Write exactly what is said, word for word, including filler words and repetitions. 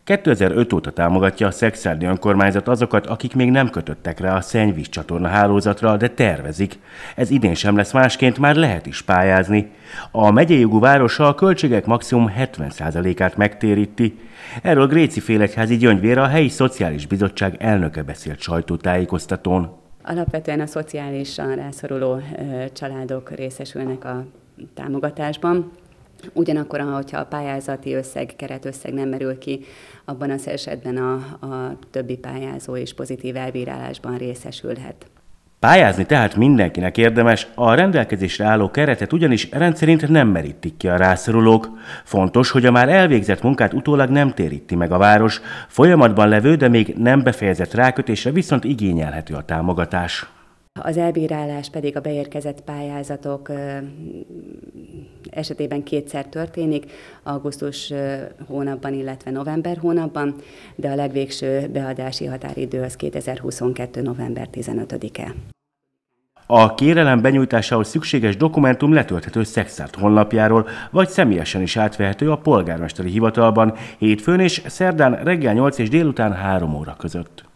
kétezer-öt óta támogatja a Szekszárdi önkormányzat azokat, akik még nem kötöttek rá a szennyvízcsatorna hálózatra, de tervezik. Ez idén sem lesz másként, már lehet is pályázni. A megyei jogú városa a költségek maximum hetven százalékát megtéríti. Erről Gréci Félegyházi Gyöngy Véra, a helyi szociális bizottság elnöke beszélt sajtótájékoztatón. Alapvetően a szociálisan rászoruló családok részesülnek a támogatásban. Ugyanakkor, hogyha a pályázati összeg, keretösszeg nem merül ki, abban az esetben a, a többi pályázó is pozitív elbírálásban részesülhet. Pályázni tehát mindenkinek érdemes, a rendelkezésre álló keretet ugyanis rendszerint nem merítik ki a rászorulók. Fontos, hogy a már elvégzett munkát utólag nem téríti meg a város, folyamatban levő, de még nem befejezett rákötésre viszont igényelhető a támogatás. Az elbírálás pedig a beérkezett pályázatok esetében kétszer történik, augusztus hónapban, illetve november hónapban, de a legvégső beadási határidő az kétezer-huszonkettő. november tizenötödike. A kérelem benyújtásához szükséges dokumentum letölthető Szekszárd honlapjáról, vagy személyesen is átvehető a polgármesteri hivatalban hétfőn és szerdán reggel nyolc és délután három óra között.